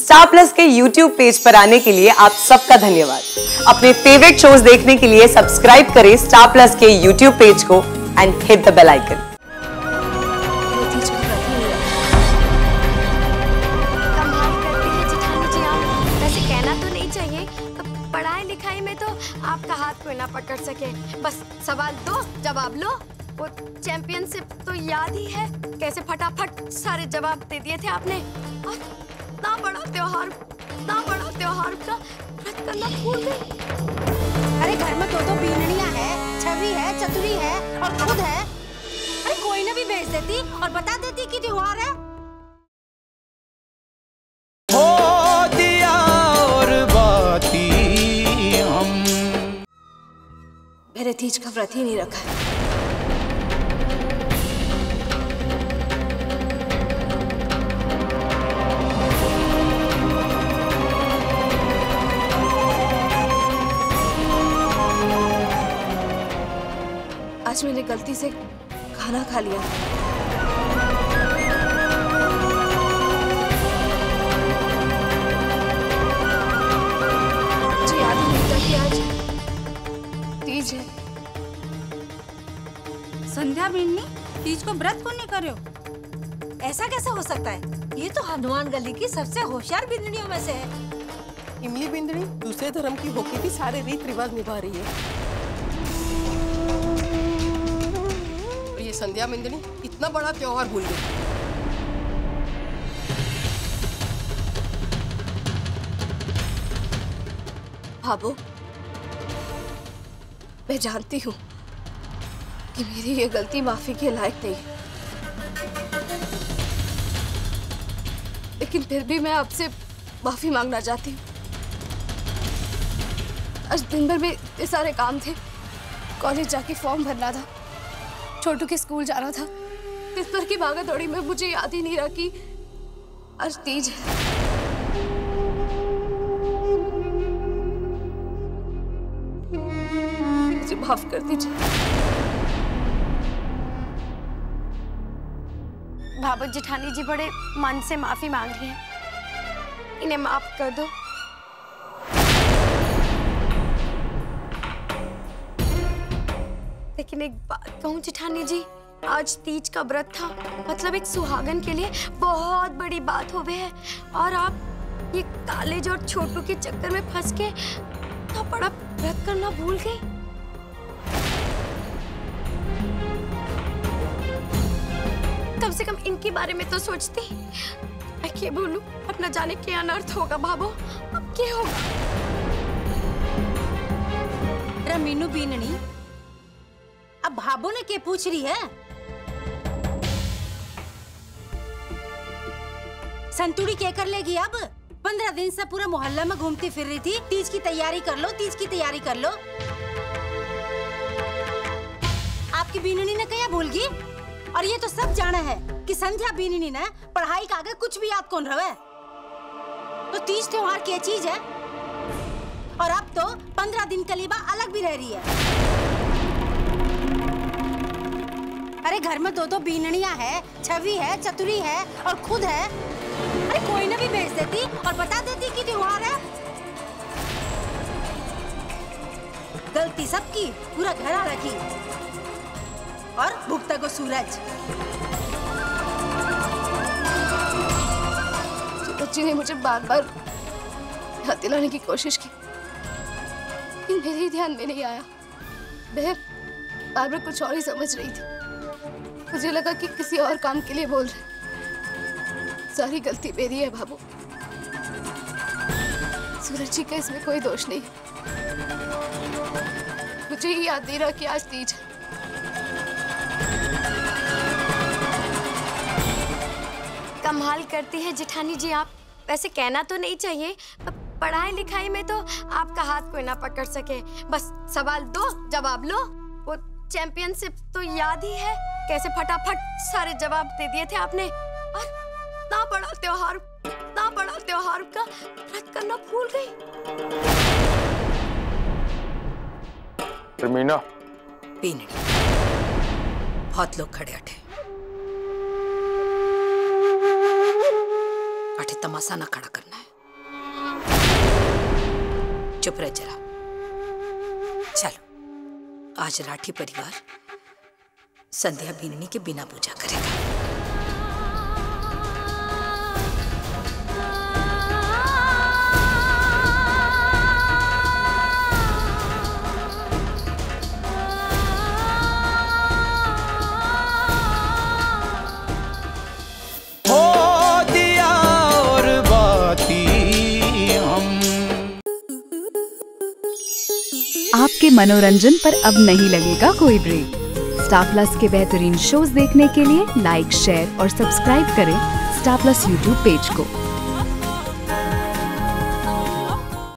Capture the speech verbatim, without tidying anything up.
Star Plus के YouTube page पर आने के लिए आप सबका धन्यवाद। अपने फेवरेट शोज देखने के लिए सब्सक्राइब करें स्टार प्लस के यूट्यूब पेज को and hit the bell icon. वैसे कहना तो नहीं चाहिए, पढ़ाई लिखाई में तो आपका हाथ कोई ना पकड़ सके, बस सवाल दो जवाब लो। वो चैंपियनशिप तो याद ही है, कैसे फटाफट सारे जवाब दे दिए थे आपने। और ना बड़ा त्योहार ना बड़ा त्योहार का व्रत करना भूल गई। अरे घर में दो दो बीननियां है, छवि है, चतुरी है और खुद है। अरे कोई ना भी भेज देती और बता देती कि त्योहार है। हो दिया और बाती हम। मेरे तीज का व्रत ही नहीं रखा है। आज मैंने गलती से खाना खा लिया। मुझे याद ही नहीं था कि आज तीज है। संध्या बिन्नी, तीज को व्रत कौन नहीं कर रहे हो? ऐसा कैसे हो सकता है? ये तो हनुमान गली की सबसे होशियार बिंदनियों में से है। इमली बिंदनी दूसरे धर्म की होके भी सारे रीत रिवाज निभा रही है। ये संध्या बिंदनी इतना बड़ा त्योहार भूल गई। भाभो, मैं जानती हूँ कि मेरी ये गलती माफी के लायक नहीं है, लेकिन फिर भी मैं आपसे माफी मांगना चाहती हूँ। आज दिन भर में इतने सारे काम थे, कॉलेज जाके फॉर्म भरना था, छोटू के स्कूल जाना था। इस पर की भागा दौड़ी में मुझे याद ही नहीं रहा कि आज तीज है। मुझे माफ कर दीजिए। भाभो जेठानी जी बड़े मन से माफी मांग रही हैं, इन्हें माफ कर दो। लेकिन एक बात कहूँ जेठानी जी, आज तीज का व्रत था, मतलब एक सुहागन के लिए बहुत बड़ी बात हो गई है, और आप ये कॉलेज और छोटू के चक्कर में फंस के तो बड़ा व्रत करना भूल गई। कम से कम इनके बारे में तो सोचती। मैं क्या बोलूं, अब न जाने क्या अनर्थ होगा भाभो, अब क्या होगा। मीनू बीननी, अब भाभो ने क्या पूछ रही है? संतुड़ी क्या कर लेगी अब? पंद्रह दिन से पूरा मोहल्ला में घूमती फिर रही थी, तीज की तैयारी कर लो, तीज की तैयारी कर लो। आपकी बीननी ने क्या भूल गई? और ये तो सब जाना है कि संध्या बीननी ने पढ़ाई का आगे कुछ भी याद कौन रहे। तो तीज त्योहार की चीज है, और अब तो पंद्रह दिन के लिए अलग भी रह रही है। अरे घर में दो दो बीननियां है, छवि है, चतुरी है और खुद है। अरे कोई ना भी भेज देती और बता देती कि त्योहार है। गलती सबकी, पूरा घर आ रखी और भुगता को सूरज। बच्ची ने मुझे बार बार याद दिलाने की कोशिश की, लेकिन मेरे ही ध्यान में नहीं आया। मैं बार बार कुछ और ही समझ रही थी। मुझे लगा कि किसी और काम के लिए बोल रहे। सारी गलती मेरी है भाभो। सूरज जी का इसमें कोई दोष नहीं। मुझे ही याद नहीं रहा कि आज तीज है। कमाल करती है जेठानी जी आप। वैसे कहना तो नहीं चाहिए, पढ़ाई लिखाई में तो आपका हाथ कोई ना पकड़ सके, बस सवाल दो जवाब लो। वो चैंपियनशिप तो याद ही है, कैसे फटाफट सारे जवाब दे दिए थे आपने। और ना बड़ा त्योहार ना बड़ा त्योहार का व्रत करना भूल गई। रमीना, बीननी, बहुत लोग खड़े अठे अठे तमाशा ना खड़ा करना है। चुप रह जरा। चलो आज राठी परिवार संध्या बीननी के बिना पूजा करेगा। आपके मनोरंजन पर अब नहीं लगेगा कोई ब्रेक। स्टार प्लस के बेहतरीन शोज देखने के लिए लाइक, शेयर और सब्सक्राइब करें स्टार प्लस यूट्यूब पेज को।